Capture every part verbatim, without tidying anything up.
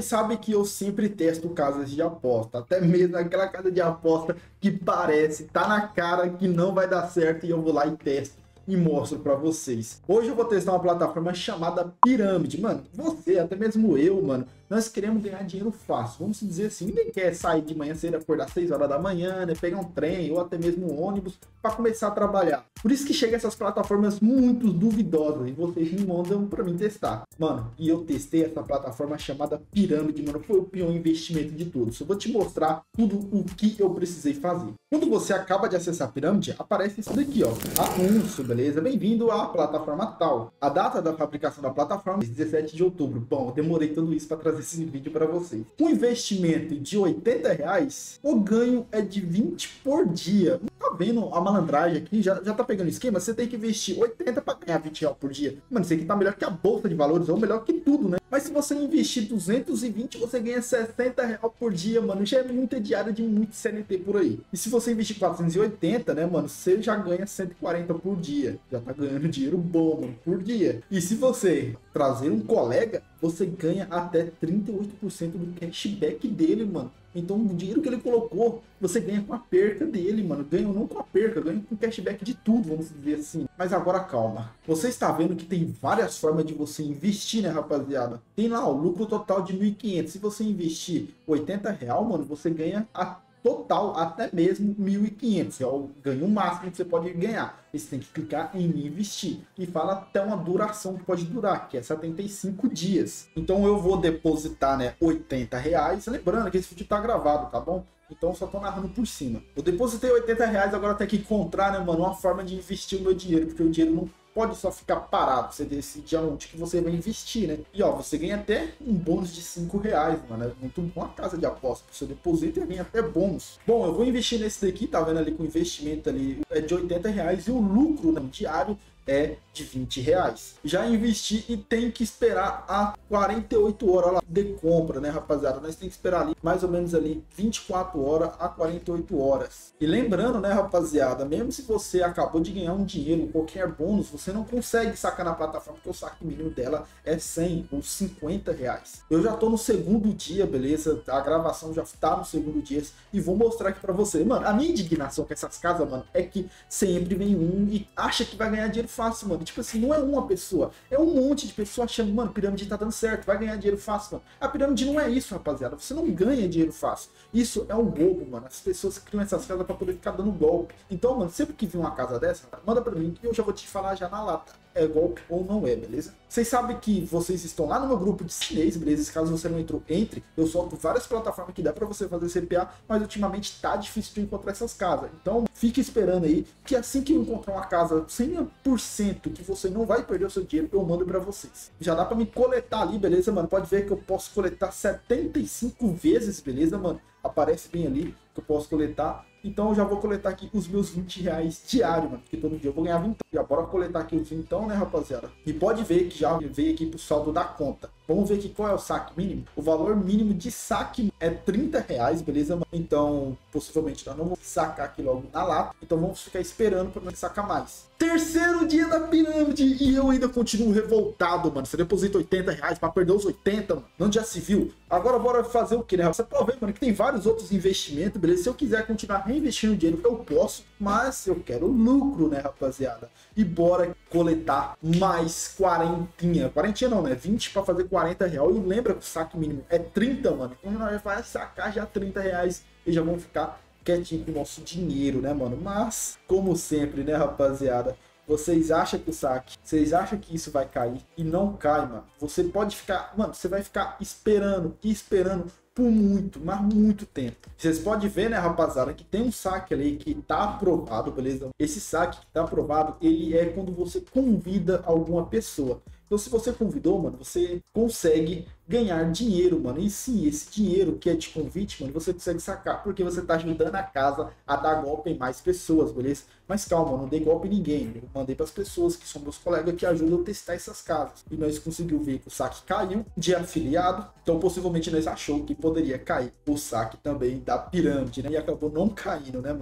Vocês sabem que eu sempre testo casas de aposta, até mesmo aquela casa de aposta que parece, tá na cara que não vai dar certo e eu vou lá e testo e mostro para vocês. Hoje eu vou testar uma plataforma chamada Pirâmide. Mano, você, até mesmo eu, mano, nós queremos ganhar dinheiro fácil. Vamos dizer assim, ninguém quer sair de manhã cedo, acordar às seis horas da manhã, né, pegar um trem ou até mesmo um ônibus para começar a trabalhar. Por isso que chegam essas plataformas muito duvidosas e vocês me mandam para mim testar. Mano, e eu testei essa plataforma chamada Pirâmide, mano, foi o pior investimento de todos. Eu vou te mostrar tudo o que eu precisei fazer. Quando você acaba de acessar a Pirâmide, aparece isso daqui, ó, anúncio, beleza? Bem-vindo à plataforma tal. A data da fabricação da plataforma é dezessete de outubro. Bom, eu demorei tudo isso para trazer esse vídeo para vocês. Com investimento de oitenta reais, o ganho é de vinte por dia. Tá vendo a malandragem aqui? Já, já tá pegando esquema? Você tem que investir oitenta para ganhar vinte reais por dia. Mano, isso aqui tá melhor que a bolsa de valores, ou melhor que tudo, né? Mas se você investir duzentos e vinte, você ganha sessenta reais por dia, mano. Já é muita diária de muito C L T por aí. E se você investir quatrocentos e oitenta, né, mano, você já ganha cento e quarenta por dia. Já tá ganhando dinheiro bom, mano, por dia. E se você trazer um colega, você ganha até trinta e oito por cento do cashback dele, mano. Então o dinheiro que ele colocou, você ganha com a perca dele, mano. Ganha não com a perca, ganha com cashback de tudo, vamos dizer assim. Mas agora calma. Você está vendo que tem várias formas de você investir, né, rapaziada? Tem lá o lucro total de mil e quinhentos. Se você investir oitenta reais, mano, você ganha a total até mesmo mil e quinhentos. É o ganho máximo que você pode ganhar. Você tem que clicar em investir e fala até uma duração que pode durar, que é setenta e cinco dias. Então eu vou depositar, né, oitenta reais. Lembrando que esse vídeo tá gravado, tá bom? Então eu só tô narrando por cima. Eu depositei oitenta reais, agora tem que encontrar, né, mano, uma forma de investir o meu dinheiro, porque o dinheiro não pode só ficar parado. Você decide aonde que você vai investir, né? E ó, você ganha até um bônus de cinco reais, mano. É muito bom a casa de aposta. Você deposita e ganha até bônus. Bom, eu vou investir nesse daqui, tá vendo ali com o investimento ali é de oitenta reais e o lucro, né, diário é de vinte reais. Já investi e tem que esperar a quarenta e oito horas lá de compra, né, rapaziada? Nós tem que esperar ali mais ou menos ali vinte e quatro horas a quarenta e oito horas. E lembrando, né, rapaziada, mesmo se você acabou de ganhar um dinheiro, qualquer bônus, você não consegue sacar na plataforma, porque o saque mínimo dela é cem ou cinquenta reais. Eu já tô no segundo dia, beleza? A gravação já tá no segundo dia e vou mostrar aqui pra você. Mano, a minha indignação com essas casas, mano, é que sempre vem um e acha que vai ganhar dinheiro fácil, mano. Tipo assim, não é uma pessoa, é um monte de pessoas achando, mano, pirâmide tá dando certo, vai ganhar dinheiro fácil, mano. A pirâmide não é isso, rapaziada. Você não ganha dinheiro fácil. Isso é um roubo, mano. As pessoas criam essas casas pra poder ficar dando golpe. Então, mano, sempre que vir uma casa dessa, manda pra mim que eu já vou te falar já na lata. É golpe ou não é, beleza? Vocês sabem que vocês estão lá no meu grupo de chinês, beleza? Caso você não entrou, entre. Eu solto várias plataformas que dá pra você fazer C P A, mas ultimamente tá difícil de encontrar essas casas. Então, fique esperando aí, que assim que eu encontrar uma casa cem por cento que você não vai perder o seu dinheiro, eu mando pra vocês. Já dá pra me coletar ali, beleza, mano? Pode ver que eu posso coletar setenta e cinco vezes, beleza, mano? Aparece bem ali que eu posso coletar. Então eu já vou coletar aqui os meus vinte reais diário, mano. Porque todo dia eu vou ganhar vinte. Já bora coletar aqui os vinte, né, rapaziada? E pode ver que já veio aqui pro saldo da conta. Vamos ver aqui qual é o saque mínimo. O valor mínimo de saque é trinta reais, beleza, mano? Então, possivelmente nós não vamos sacar aqui logo na lata. Então vamos ficar esperando para não sacar mais. Terceiro dia da pirâmide e eu ainda continuo revoltado, mano. Você deposita oitenta reais para perder os oitenta, mano. Não já se viu? Agora bora fazer o que, né? Você pode ver, mano, que tem vários outros investimentos, beleza? Se eu quiser continuar reinvestindo dinheiro, eu posso. Mas eu quero lucro, né, rapaziada? E bora coletar mais quarentinha. Quarentinha não, né? vinte para fazer quarenta reais. E lembra que o saque mínimo é trinta, mano. Então nós vamos sacar já trinta reais e já vamos ficar quietinho com o nosso dinheiro, né, mano? Mas, como sempre, né, rapaziada? Vocês acham que o saque, vocês acham que isso vai cair e não cai, mano. Você pode ficar, mano, você vai ficar esperando e esperando por muito, mas muito tempo. Vocês podem ver, né, rapaziada, que tem um saque ali que tá aprovado, beleza? Esse saque que tá aprovado, ele é quando você convida alguma pessoa. Então, se você convidou, mano, você consegue ganhar dinheiro, mano. E sim, esse dinheiro que é de convite, mano, você consegue sacar, porque você tá ajudando a casa a dar golpe em mais pessoas, beleza? Mas calma, eu não dei golpe em ninguém. Eu mandei para as pessoas que são meus colegas que ajudam a testar essas casas. E nós conseguimos ver que o saque caiu de afiliado. Então, possivelmente, nós achou que poderia cair o saque também da pirâmide, né? E acabou não caindo, né, mano?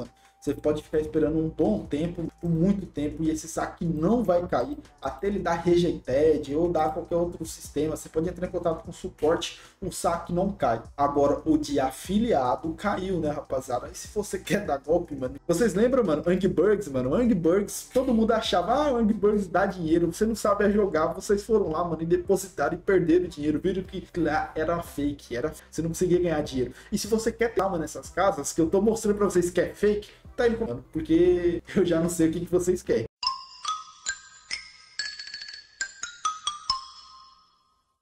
Você pode ficar esperando um bom tempo, por muito tempo, e esse saque não vai cair até ele dar rejeited ou dar qualquer outro sistema. Você pode entrar em contato com o suporte, o saque não cai. Agora, o de afiliado caiu, né, rapaziada? E se você quer dar golpe, mano... Vocês lembram, mano? Angryburgs, mano? Angryburgs, todo mundo achava, ah, Angryburgs dá dinheiro, você não sabe jogar. Vocês foram lá, mano, e depositaram e perderam dinheiro. Viram que lá era fake, era... você não conseguia ganhar dinheiro. E se você quer ter alma nessas casas, que eu tô mostrando pra vocês que é fake, tá aí, porque eu já não sei o que, que vocês querem.